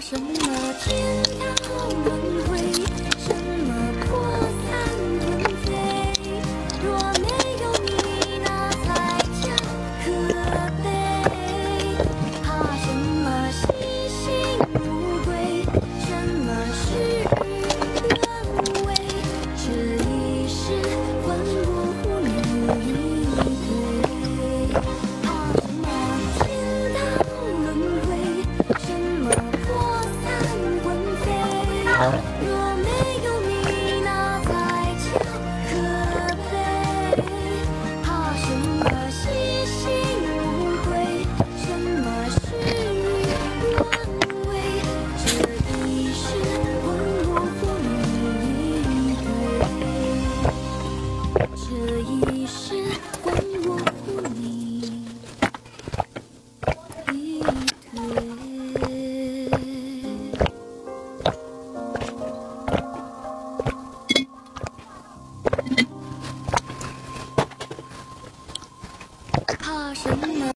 什么天堂轮回，什么破残魂飞？若没有你，那才叫可悲。怕什么西行无归？什么是轮回？这一世换我护你一对。怕什么天堂轮回？什么破残魂飞？若没有你，那才叫可悲。怕什么西行无归？什么是轮回？这一世换我护你一对。这一世换我护你一对。怕什么？